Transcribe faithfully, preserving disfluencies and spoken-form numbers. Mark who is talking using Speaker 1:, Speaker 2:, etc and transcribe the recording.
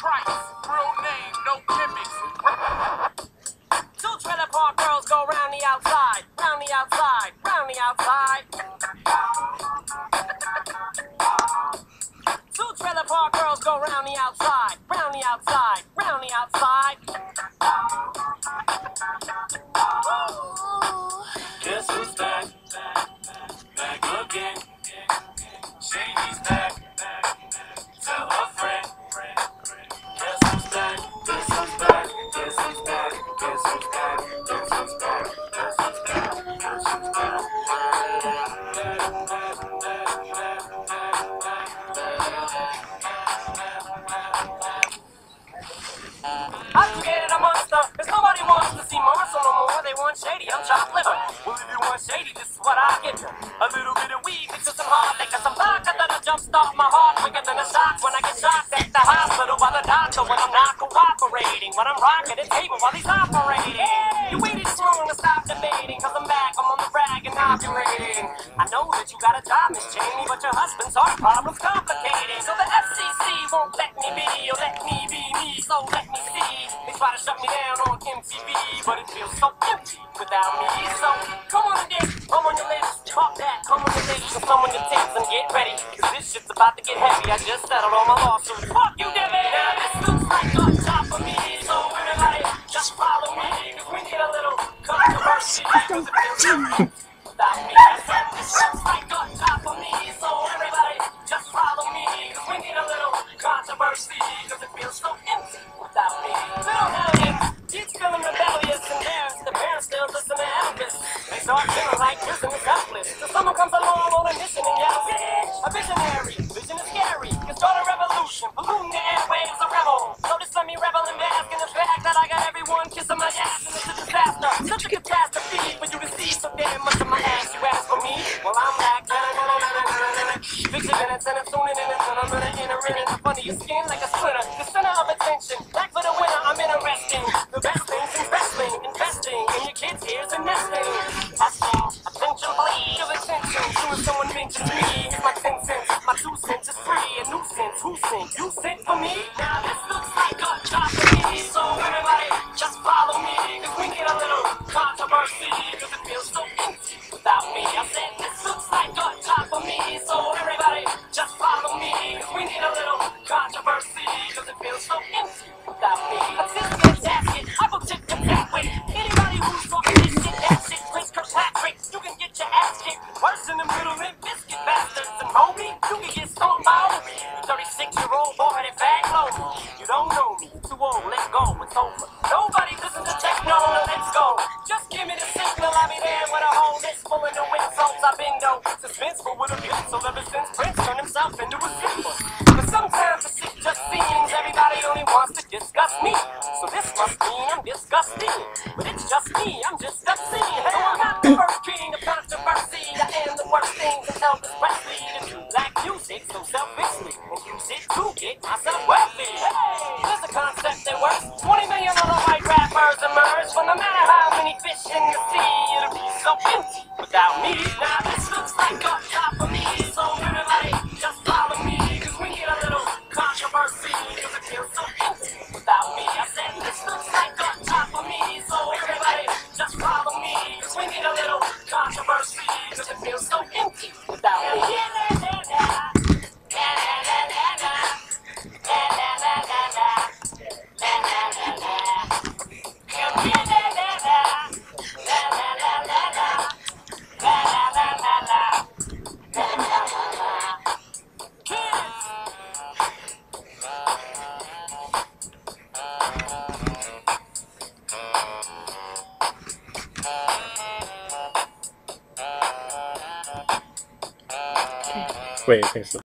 Speaker 1: Trice, real name, no gimmicks.
Speaker 2: Two trailer park girls go round the outside, round the outside, round the outside. Two trailer park girls go round the outside, round the outside, round the outside.
Speaker 1: Guess who's back? Back again. Shady's back. Tell her friend. Guess who's back? Guess who's back? Guess who's back? Guess who's back? Guess who's back? Guess who's back? Guess who's back?
Speaker 2: I created a monster, cause nobody wants to see Marshall no more. They want Shady, I'm chopped liver. Well, if you want Shady, this is what I give you. A little bit of weed mixed with some hard liquor, some vodka that'll jumpstart my heart quicker than a shock when I get shocked at the hospital by the doctor when I'm not cooperating. When I'm rocking the table while he's operating. You waited too long to stop debating, cause I'm back, I'm on the rag inaugurating. I know that you got a job, Miss Cheney, but your husband's heart problem's complicated. So the F C C won't let me be, or let me be me, so let me see. They try to shut me down on M T V, but it feels so empty without me. So come on and dance, come on your lips, talk that, come on your lips, and come on your tits and get ready, cause this shit's about to get heavy. I just settled all my lawsuits. Fuck you, Debbie! Now this looks like a job for me, so everybody just follow me, cause we need a little controversy, cause it feels so empty without me. I said this looks like a job for me, so everybody just follow me, cause we need a little controversy, cause it feels so empty without me. Little Elliot, he's feeling rebellious and embarrassed. The parents still listen to Elvis. They start feeling like prison is helpless. So someone comes along on a mission and yells, a visionary, vision is scary. Can start a revolution, polluting the airwaves, a rebel. So just let me revel and bask in the fact that I got everyone kissing my ass and it's a disaster. Such a catastrophe for you to see so damn much of my ass. You ask for me? Well, I'm back. Fixing minutes and I'm tuning in and I'm gonna enter in and I'm under your skin like a splinter. The center of attention, back for the winner, I'm interesting. The best things in wrestling, investing in your kids' ears and nesting. Asking, attention please, your attention. Soon as someone mentions me, it's my ten cents, my two cents is free. A nuisance, who sent? You sent for me? Now this looks like a job for me, so everybody just follow me, cause we need a little controversy, cause it feels so empty without me. I said this looks like a job for me, so everybody just follow me, cause we need a little controversy, cause it feels so empty without me. A tisket, tasket, I will tip them that way. Anybody who's talking this shit, that shit, Prince Kirkpatrick, you can get your ass kicked. Worse in the middle, and biscuit bastards. And homie, you can get stoned by all me. thirty-six-year-old boy that bag low. You don't know me, too old, let's go, it's over. Nobody listens to techno, no, let's go. Just give me the signal, I'll be there with a whole list full of no insults. I've been no suspenseful with a pencil ever since Prince turned himself into a symbol. But sometimes the shit just seems everybody only wants to discuss me. So this must mean I'm disgusting. But it's just me, I'm just obscene. Hey, I'm not the first king of controversy. I am the worst thing to tell this Presley to do like music so selfishly and use it to get myself wealthy. Hey, there's a concept that works. twenty million other white rappers emerge, but no matter how many fish in the sea, it'll be so empty without me. Now this looks like a job for me, so everybody just follow me, cause we need a little controversy, cause it feels so empty without me. I said this looks like a job for me, so everybody just follow me, cause we need a little controversy, cause it feels so empty without me.
Speaker 3: Wait, I think so.